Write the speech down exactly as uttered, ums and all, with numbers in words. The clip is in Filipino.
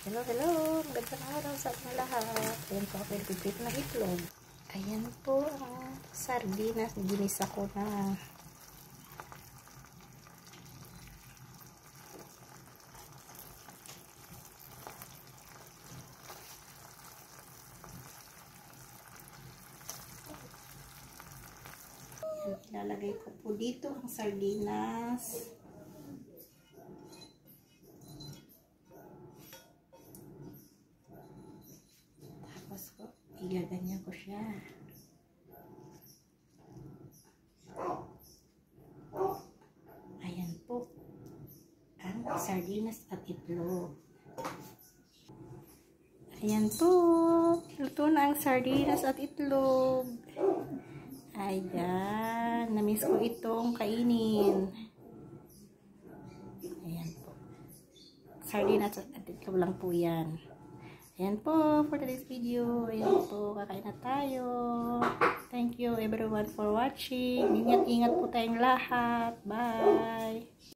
Hello, hello. Magandang araw sa ating lahat. Ayan po ako nagpiprito ng itlog. Ayan po ang sardinas. Ginisa ko na. Ayan, ilalagay ko po dito ang sardinas. Igaganyan ko siya. Ayan po ang sardinas at itlog. Ayan po, luto na ang sardinas at itlog. Ayan, namiss ko itong kainin. Ayan po, sardinas at itlog lang po yan. Ayan po, for today's video. Ayan po, kakain na tayo. Thank you everyone for watching. Ingat-ingat po tayong lahat. Bye!